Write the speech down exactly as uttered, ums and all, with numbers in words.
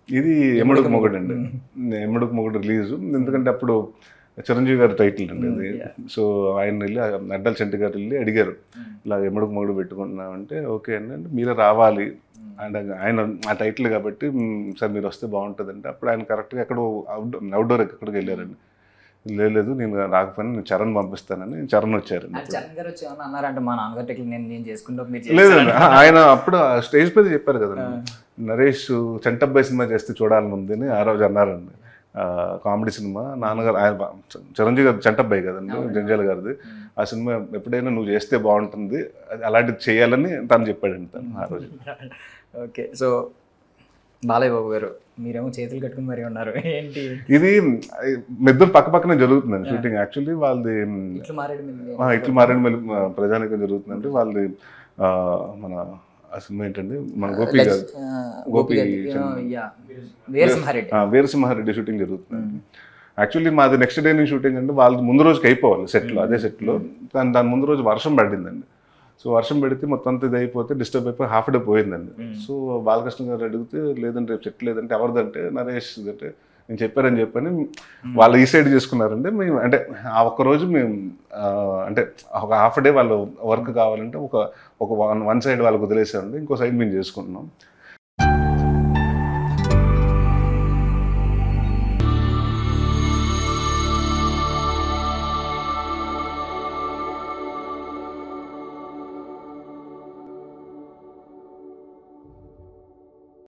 ఇది ఎముడుకు మొగుడు అండి. ఎముడుకు మొగుడు రిలీజ్. ఎందుకంటే అప్పుడు చిరంజీవి గారి టైటిల్ అండి అది. సో ఆయన వెళ్ళి అడ్డల చెంటి గారు వెళ్ళి అడిగారు, ఇలా ఎముడుకు మొగుడు పెట్టుకుంటున్నామంటే ఓకే అండి, అంటే మీరే రావాలి అండ్ ఆయన ఆ టైటిల్ కాబట్టి సార్ మీరు వస్తే బాగుంటుంది అంటే అప్పుడు ఆయన కరెక్ట్గా ఎక్కడో అవుట్డోర్ అవుట్డోర్ ఎక్కడికి వెళ్ళారండి. లేదు నేను రాకపోయినా నేను చరణ్ పంపిస్తానని చరణ్ వచ్చారండి. లేదండి, ఆయన అప్పుడు స్టేజ్ మీద చెప్పారు కదండి, నరేష్ చంటబ్బాయి సినిమా చేస్తే చూడాలని ఉందని ఆ రోజు అన్నారండి. కామెడీ సినిమా నాన్నగారు ఆయన చిరంజీవి గారు చంటబ్బాయి కదండి జంజాల గారిది, ఆ సినిమా ఎప్పుడైనా నువ్వు చేస్తే బాగుంటుంది అలాంటిది చేయాలని తను చెప్పాడండి తను ఆ రోజు. ఓకే, సో బాలయ్య బాబు గారు మీరేమో చేతులు కట్టుకుని మరీ ఉన్నారు ఏంటి? ఇది ఇద్దరు పక్క పక్కనే జరుగుతుందండి షూటింగ్. యాక్చువల్లీ వాళ్ళది ఇట్లు మారేడుమిల్లి ప్రజానికం జరుగుతుందంటే వాళ్ళది మన ఆ సినిమా ఏంటండి మన గోపి గారు గోపి వీరసింహారెడ్డి షూటింగ్ జరుగుతుందండి. యాక్చువల్లీ మాది నెక్స్ట్ డే నుంచి షూటింగ్ అంటే వాళ్ళది ముందు రోజుకి అయిపోవాలి సెట్లో, అదే సెట్లో. కానీ దాని ముందు రోజు వర్షం పడిందండి. సో వర్షం పెడితే మొత్తం అంతా ఇది అయిపోతే డిస్టర్బ్ అయిపోయి హాఫ్ డే పోయిందండి. సో బాలకృష్ణ గారు అడిగితే లేదంటే రేపు సెట్ లేదంటే ఎవరిదంటే నరేష్ అంటే నేను చెప్పారని చెప్పని వాళ్ళు ఈ సైడ్ చేసుకున్నారంటే మేము అంటే ఆ ఒక్కరోజు మేము అంటే ఒక హాఫ్ డే వాళ్ళు వర్క్ కావాలంటే ఒక ఒక వన్ వన్ సైడ్ వాళ్ళకి వదిలేసామండి, ఇంకో సైడ్ మేము చేసుకుంటున్నాం.